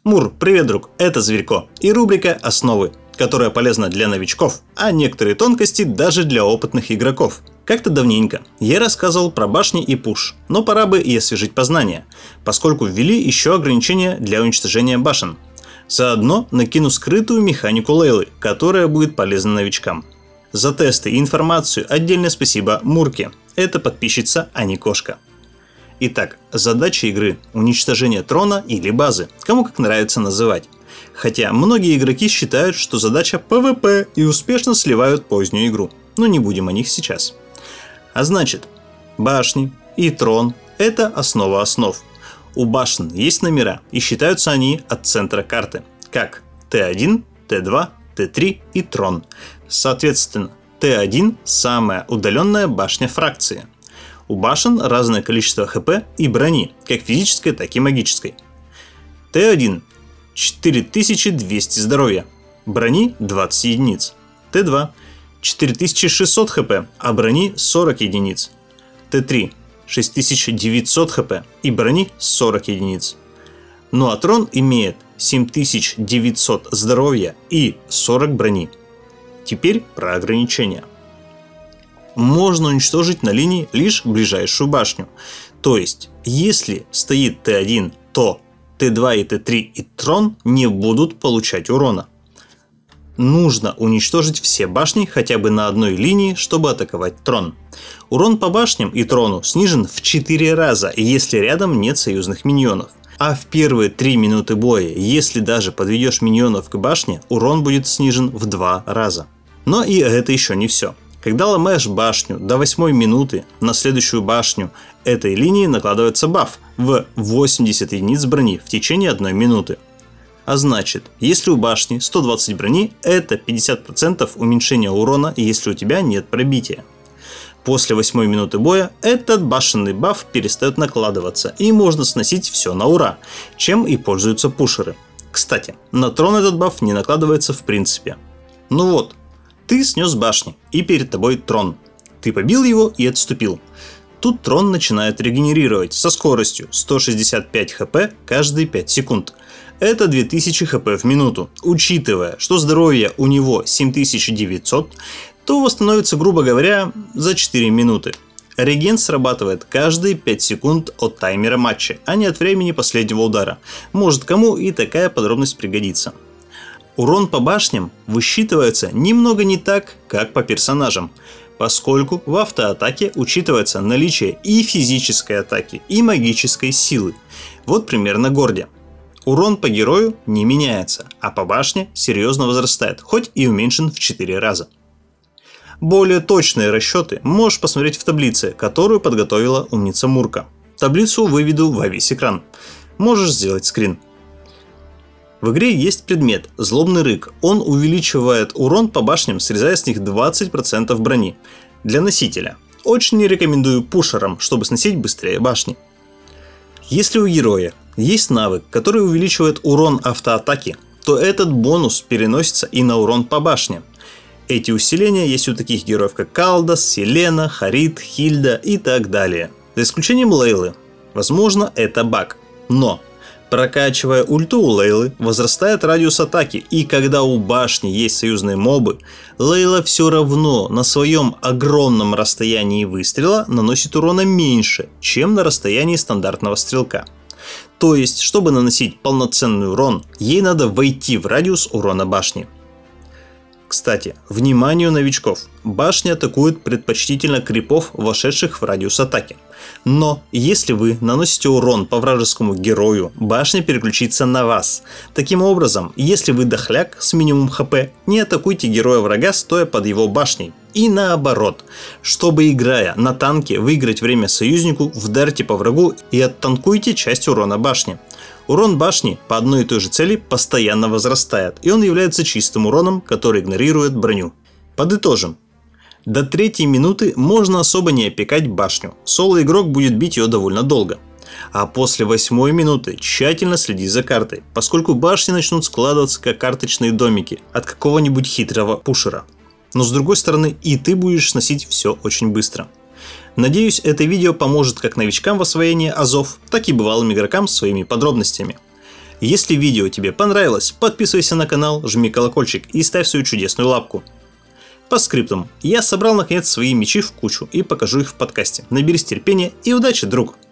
Мур, привет, друг, это Зверько и рубрика «Основы», которая полезна для новичков, а некоторые тонкости даже для опытных игроков. Как-то давненько я рассказывал про башни и пуш, но пора бы и освежить познания, поскольку ввели еще ограничения для уничтожения башен. Заодно накину скрытую механику Лейлы, которая будет полезна новичкам. За тесты и информацию отдельное спасибо Мурке, это подписчица, а не кошка. Итак, задача игры – уничтожение трона или базы, кому как нравится называть. Хотя многие игроки считают, что задача PvP и успешно сливают позднюю игру, но не будем о них сейчас. А значит, башни и трон – это основа основ. У башен есть номера и считаются они от центра карты, как Т1, Т2, Т3 и трон. Соответственно, Т1 – самая удаленная башня фракции. У башен разное количество хп и брони, как физической, так и магической. Т1 – 4200 здоровья, брони 20 единиц. Т2 – 4600 хп, а брони 40 единиц. Т3 – 6900 хп и брони 40 единиц. Ну а трон имеет 7900 здоровья и 40 брони. Теперь про ограничения. Можно уничтожить на линии лишь ближайшую башню. То есть, если стоит Т1, то Т2 и Т3 и трон не будут получать урона. Нужно уничтожить все башни хотя бы на одной линии, чтобы атаковать трон. Урон по башням и трону снижен в 4 раза, если рядом нет союзных миньонов. А в первые 3 минуты боя, если даже подведешь миньонов к башне, урон будет снижен в 2 раза. Но и это еще не все. Когда ломаешь башню до 8 минуты, на следующую башню этой линии накладывается баф в 80 единиц брони в течение 1 минуты. А значит, если у башни 120 брони, это 50% уменьшения урона, если у тебя нет пробития. После 8 минуты боя этот башенный баф перестает накладываться и можно сносить все на ура, чем и пользуются пушеры. Кстати, на трон этот баф не накладывается в принципе. Ну вот. Ты снес башни, и перед тобой трон. Ты побил его и отступил. Тут трон начинает регенерировать со скоростью 165 хп каждые 5 секунд. Это 2000 хп в минуту. Учитывая, что здоровье у него 7900, то восстановится, грубо говоря, за 4 минуты. Реген срабатывает каждые 5 секунд от таймера матча, а не от времени последнего удара. Может, кому и такая подробность пригодится. Урон по башням высчитывается немного не так, как по персонажам, поскольку в автоатаке учитывается наличие и физической атаки, и магической силы. Вот пример на Горде. Урон по герою не меняется, а по башне серьезно возрастает, хоть и уменьшен в 4 раза. Более точные расчеты можешь посмотреть в таблице, которую подготовила умница Мурка. Таблицу выведу во весь экран. Можешь сделать скрин. В игре есть предмет «Злобный рык». Он увеличивает урон по башням, срезая с них 20% брони. Для носителя. Очень не рекомендую пушерам, чтобы сносить быстрее башни. Если у героя есть навык, который увеличивает урон автоатаки, то этот бонус переносится и на урон по башням. Эти усиления есть у таких героев, как Калдас, Селена, Харит, Хильда и так далее. За исключением Лейлы. Возможно, это баг. Но прокачивая ульту у Лейлы, возрастает радиус атаки, и когда у башни есть союзные мобы, Лейла все равно на своем огромном расстоянии выстрела наносит урона меньше, чем на расстоянии стандартного стрелка. То есть, чтобы наносить полноценный урон, ей надо войти в радиус урона башни. Кстати, вниманию новичков, башни атакуют предпочтительно крипов, вошедших в радиус атаки. Но если вы наносите урон по вражескому герою, башня переключится на вас. Таким образом, если вы дохляк с минимум хп, не атакуйте героя врага, стоя под его башней. И наоборот, чтобы, играя на танке, выиграть время союзнику, вдарьте по врагу и оттанкуйте часть урона башни. Урон башни по одной и той же цели постоянно возрастает, и он является чистым уроном, который игнорирует броню. Подытожим. До 3-й минуты можно особо не опекать башню, соло-игрок будет бить ее довольно долго. А после 8-й минуты тщательно следи за картой, поскольку башни начнут складываться как карточные домики от какого-нибудь хитрого пушера. Но с другой стороны, и ты будешь сносить все очень быстро. Надеюсь, это видео поможет как новичкам в освоении азов, так и бывалым игрокам своими подробностями. Если видео тебе понравилось, подписывайся на канал, жми колокольчик и ставь свою чудесную лапку. По скриптам, я собрал наконец свои мечи в кучу и покажу их в подкасте. Наберись терпения и удачи, друг!